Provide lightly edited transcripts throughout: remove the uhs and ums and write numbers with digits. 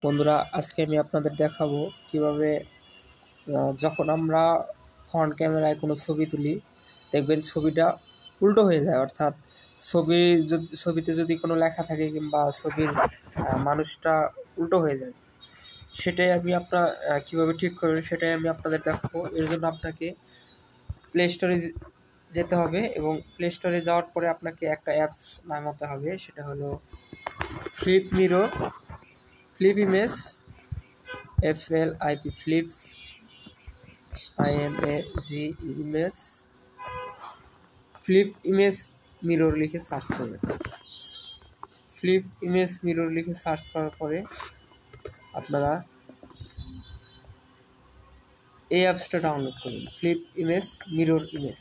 বন্ধুরা, আজকে আমি আপনাদের দেখাবো কিভাবে যখন আমরা ফ্রন্ট ক্যামেরায় কোনো ছবি তুলি, দেখবেন ছবিটা উল্টো হয়ে যায়। অর্থাৎ ছবিতে যদি কোনো লেখা থাকে কিংবা ছবির মানুষটা উল্টো হয়ে যায়, সেটাই আমি কীভাবে ঠিক করবেন সেটাই আমি আপনাদের দেখাবো। এর জন্য আপনাকে প্লে স্টোরে যেতে হবে এবং প্লে স্টোরে যাওয়ার পরে আপনাকে একটা অ্যাপস নামাতে হবে। সেটা হলো flip image, FLIP, flip image, flip image mirror লিখে সার্চ করবেন। ফ্লিপ ইমেজ মিরর লিখে সার্চ করার পরে আপনারা এই অ্যাপসটা ডাউনলোড করুন। ফ্লিপ ইমেজ মিরর ইমেজ,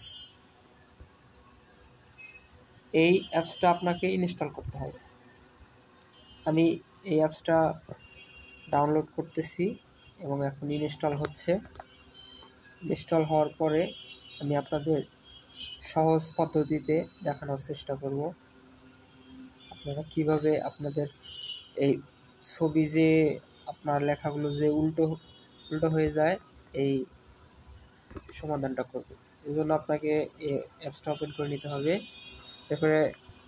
এই অ্যাপসটা আপনাকে ইনস্টল করতে হবে। আমি এই অ্যাপসটা ডাউনলোড করতেছি এবং এখন ইনস্টল হচ্ছে। ইনস্টল হওয়ার পরে আমি আপনাদের সহজ পদ্ধতিতে দেখানোর চেষ্টা করব আপনারা কিভাবে আপনাদের এই ছবি যে আপনার লেখাগুলো যে উল্টো হয়ে যায় এই সমাধানটা করবে। এই জন্য আপনাকে এই অ্যাপসটা ওপেন করে নিতে হবে। এরপরে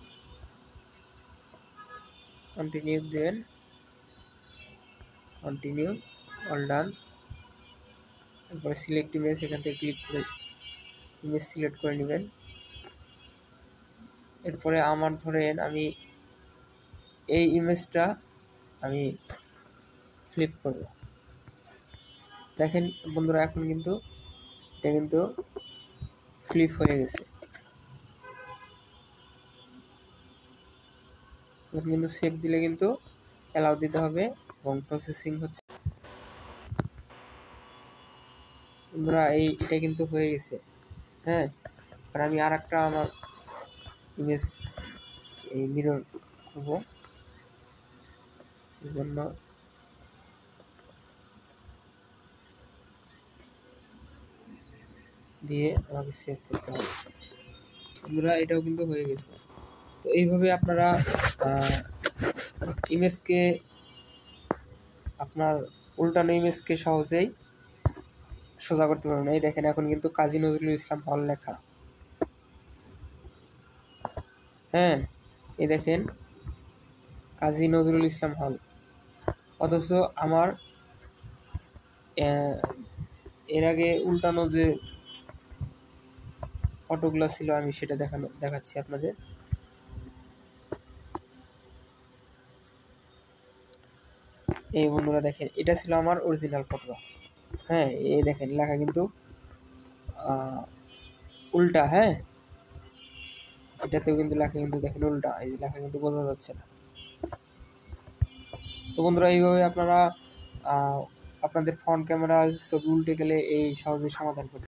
কন্টিনিউ দেবেন, কন্টিনিউ, অল ডান। এরপরে সিলেক্ট ইমেজ, এখান থেকে ক্লিক করে ইমেজ সিলেক্ট করে নেবেন। এরপরে আমার ধরেন আমি এই ইমেজটা আমি ফ্লিপ করব। দেখেন বন্ধুরা, এখন কিন্তু এটা কিন্তু ফ্লিপ হয়ে গেছে। এখন কিন্তু সেভ দিলে কিন্তু অ্যালাউ দিতে হবে এবং প্রসেসিং হচ্ছে। বন্ধুরা, এটা কিন্তু হয়ে গেছে। হ্যাঁ, আর আমি আর একটা আমার ইমেজ এই মিরর করবো, এই জন্য দিয়ে আমাকে সেভ করতে হবে। বন্ধুরা, এটাও কিন্তু হয়ে গেছে। তো এইভাবে আপনারা ইমেজকে আপনার উল্টানো ইমেজকে সহজেই সোজা করতে পারবেন। এই দেখেন, এখন কিন্তু কাজী নজরুল ইসলাম হল লেখা। হ্যাঁ, এই দেখেন কাজী নজরুল ইসলাম হল, অথচ আমার এর আগে উল্টানো যে ফটোগুলো ছিল আমি সেটা দেখাচ্ছি আপনাদের। এই বন্ধুরা দেখেন, এটা ছিল আমার অরিজিনাল ফটো। হ্যাঁ, এই দেখেন লেখা কিন্তু উল্টা। হ্যাঁ, এটাতেও কিন্তু লেখা কিন্তু দেখেন উল্টা, এই লেখা কিন্তু বোঝা যাচ্ছে না। তো বন্ধুরা, এইভাবে আপনারা আপনাদের ফ্রন্ট ক্যামেরা ছবি উল্টে গেলে এই সহজেই সমাধান করতে